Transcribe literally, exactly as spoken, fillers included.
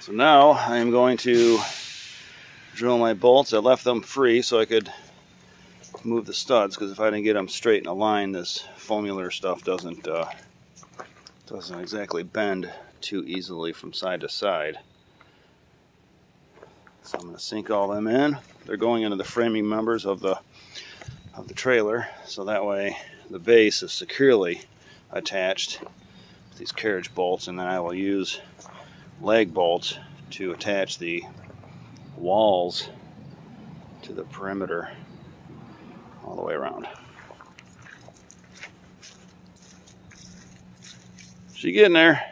So now I am going to drill my bolts. I left them free so I could move the studs, because if I didn't get them straight in a line, this foamular stuff doesn't uh, doesn't exactly bend too easily from side to side. So I'm going to sink all them in. They're going into the framing members of the of the trailer, so that way the base is securely attached with these carriage bolts, and then I will use lag bolts to attach the walls to the perimeter all the way around. She getting there.